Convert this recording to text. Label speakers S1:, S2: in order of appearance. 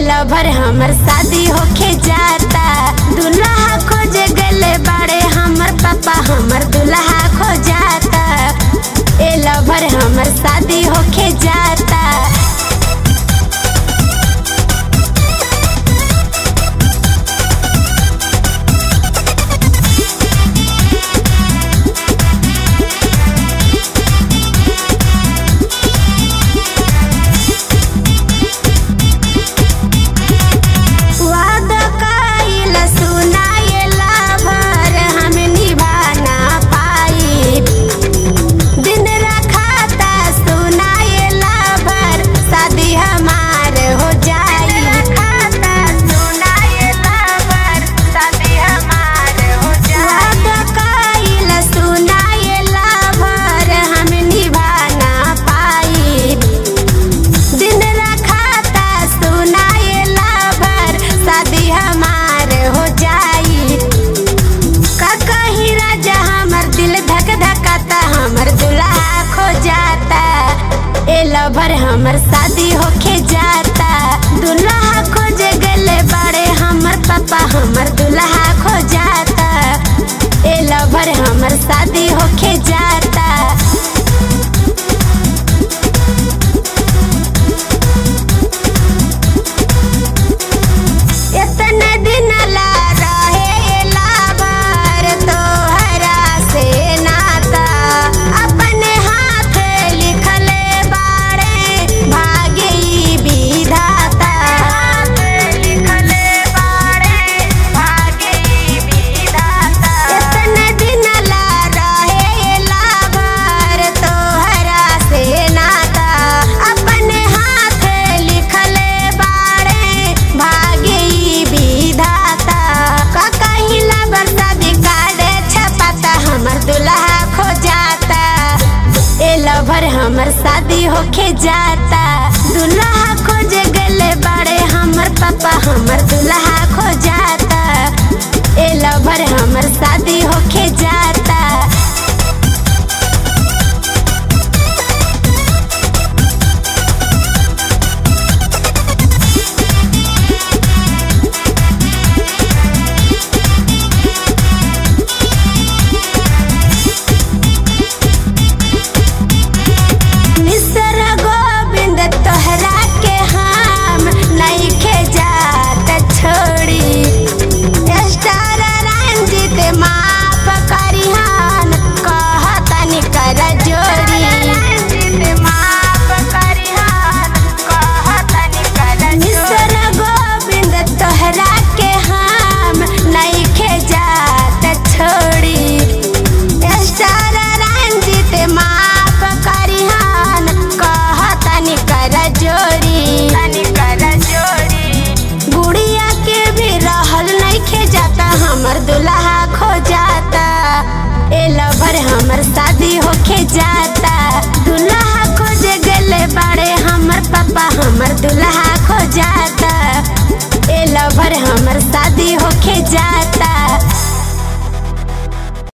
S1: Lover हमर शादी होके जाता, दुल्हा खोज गले बाड़े हमर पापा हमर दुल्हा खो जाता। ए लवर हमर शादी होके जाता। लवर हमर शादी होके जाता, दुल्हा खोज गले बाड़े हमर पापा हमर दुल्हा खो जाता। ए लवर हमर शादी होके जाता। इतने दिन ला रहे लवर तोहरा से नाता, अपने हाथ लिखले हमर शादी होके जाता, दुल्हा खोज गले बाड़े हमर पापा हमर दुल्हा खो जाता। ए लवर हमर शादी होके जाता। गुड़िया के भी रहल नइखे जाता, हमर दुल्हा खो जाता। ए लवर हमर शादी होके जाता, दुल्हा खोज गले बाड़े हमर पापा हमर दुल्हा खो जाता। ए लवर